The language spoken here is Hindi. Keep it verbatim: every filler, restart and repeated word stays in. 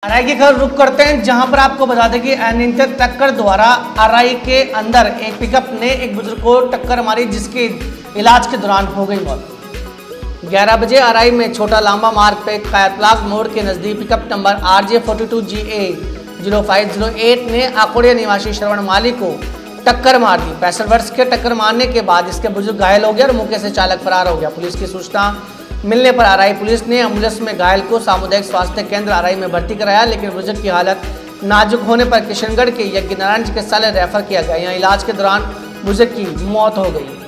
अराई की खबर रुक करते हैं, जहां पर आपको बता दें कि अनियंत्रित टक्कर द्वारा अराई के अंदर एक पिकअप ने एक बुजुर्ग को टक्कर मारी, जिसके इलाज के दौरान हो गई मौत। ग्यारह बजे अराई में छोटा लांबा मार्ग पे कायतलाग मोड़ के नजदीक pickup number R J forty two G A zero five zero eight ने आकोड़िया निवासी श्रवण माली को टक्कर मार दी। पैंसठ वर्ष के टक्कर मारने के बाद इसके बुजुर्ग घायल हो गया और मौके से चालक फरार हो गया। पुलिस की सूचना मिलने पर अराई पुलिस ने एम्बुलेंस में घायल को सामुदायिक स्वास्थ्य केंद्र अराई में भर्ती कराया, लेकिन बुजुर्ग की हालत नाजुक होने पर किशनगढ़ के यज्ञ नारायण चिकित्सालय रेफर किया गया। यहाँ इलाज के दौरान बुजुर्ग की मौत हो गई।